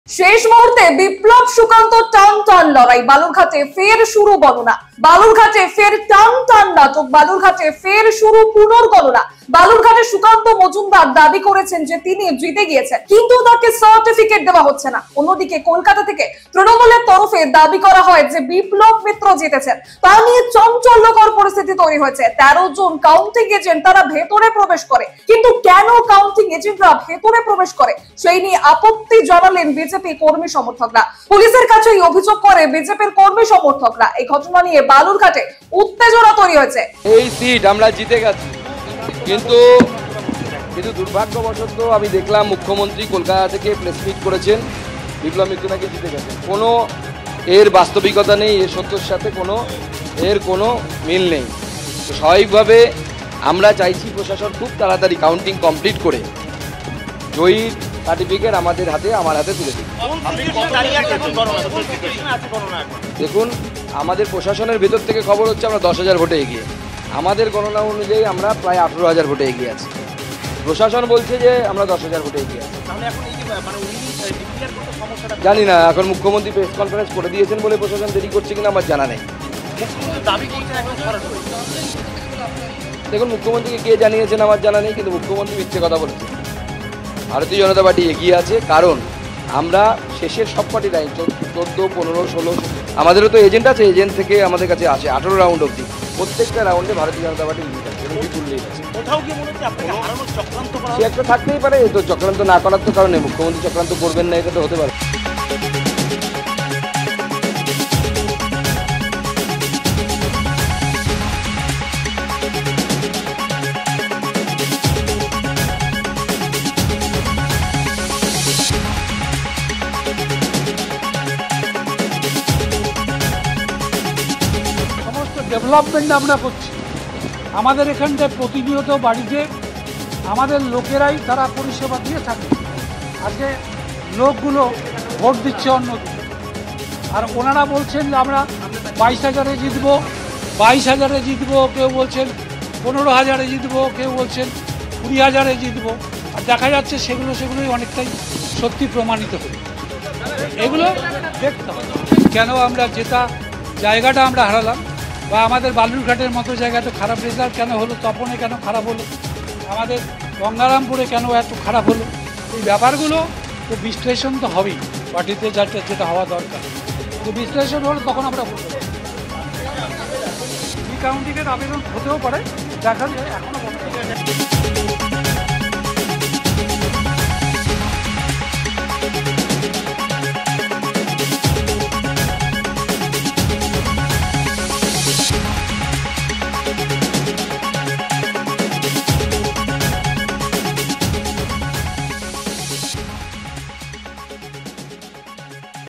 শেষ মুহূর্তে বিপ্লব সুকান্ত টান টান লড়াই, বালুরঘাটে ফের শুরু গণনা। বালুরঘাটে ফের টান টান নাটক, বালুরঘাটে ফের শুরু পুনর্গণনা। বালুরঘাটে সুকান্ত মজুমদার দাবি করেছেন যে তিনি জিতে গিয়েছেন, কিন্তু তাকে সার্টিফিকেট দেওয়া হচ্ছে না। অন্যদিকে কলকাতা থেকে তৃণমূলের তরফে দাবি করা হয় যে বিপ্লব মিত্র জিতেছেন। তা নিয়ে চাঞ্চল্যকর পরিস্থিতি তৈরি হয়েছে। 13 জন কাউন্টিং এজেন্ট তারা ভেতরে প্রবেশ করে, কিন্তু কেন কাউন্টিং এজেন্টরা ভেতরে প্রবেশ করে সেই নিয়ে আপত্তি জানালেন বিজেপি কর্মী সমর্থকরা। পুলিশের কাছেই অভিযোগ করে বিজেপির কর্মী সমর্থকরা। এই ঘটনা নিয়ে বালুরঘাটে উত্তেজনা তৈরি হয়েছে। এই সিট আমরা জিতে গেছি, কিন্তু দুর্ভাগ্যবশত আমি দেখলাম মুখ্যমন্ত্রী কলকাতা থেকে প্রেস মিট করেছেন, বিপ্লব মিত্র নাকি জিতে গেছেন। কোনো এর বাস্তবিকতা নেই, এর সত্যের সাথে কোনো মিল নেই। তো স্বাভাবিকভাবে আমরা চাইছি প্রশাসন খুব তাড়াতাড়ি কাউন্টিং কমপ্লিট করে জয়ী সার্টিফিকেট আমার হাতে তুলে দিন। দেখুন, আমাদের প্রশাসনের ভেতর থেকে খবর হচ্ছে আমরা 10,000 ভোটে এগিয়ে, আমাদের গণনা অনুযায়ী আমরা প্রায় 18,000 ভোটে এগিয়ে আছি। প্রশাসন বলছে যে আমরা 10,000 ভোটে এগিয়ে আছি। জানি না, এখন মুখ্যমন্ত্রী প্রেস কনফারেন্স করে দিয়েছেন বলে প্রশাসন দেরি করছে কিনা আমার জানা নেই। দেখুন, মুখ্যমন্ত্রীকে কে জানিয়েছেন আমার জানা নেই, কিন্তু মুখ্যমন্ত্রী মিথ্যে কথা বলেছেন। ভারতীয় জনতা পার্টি এগিয়ে আছে, কারণ আমরা শেষের সব পার্টি লাইন 14, 15, 16 আমাদেরও তো এজেন্ট আছে, এজেন্ট থেকে আমাদের কাছে আসে 18 রাউন্ড অবধি। প্রত্যেকটা রাউন্ডে ভারতীয় জনতা পার্টি লিড আছে এবং বিপুল আছে। সে একটা থাকতেই পারে, তো চক্রান্ত না করার তো কারণে মুখ্যমন্ত্রী চক্রান্ত করবেন না, এটা তো হতে পারে। ডেভেলপমেন্ট আমরা করছি, আমাদের এখানটায় প্রতিনিয়ত বাড়িতে আমাদের লোকেরাই তারা পরিষেবা দিয়ে থাকে। আজকে লোকগুলো ভোট দিচ্ছে অন্যদিকে, আর ওনারা বলছেন যে আমরা 22,000-এ জিতবো, 22,000-এ জিতবো, কেউ বলছেন 15,000-এ জিতবো, কেউ বলছেন 20,000-এ জিতবো। আর দেখা যাচ্ছে সেগুলোই অনেকটাই সত্যি প্রমাণিত হলো। এগুলো দেখতে হবে কেন আমরা জেতা জায়গাটা আমরা হারালাম, বা আমাদের বালুরঘাটের মতো জায়গায় এত খারাপ রেজাল্ট কেন হলো, তপনে কেন খারাপ হলো, আমাদের গঙ্গারামপুরে কেন এত খারাপ হলো। এই ব্যাপারগুলো তো বিশ্লেষণ তো হবেই, পার্টিতে যেটা হওয়া দরকার। তো বিশ্লেষণ হলে তখন আমরা বলতে পারি রিকাউন্টিংয়ের আবেদন হতেও পারে, দেখা যায় এখনও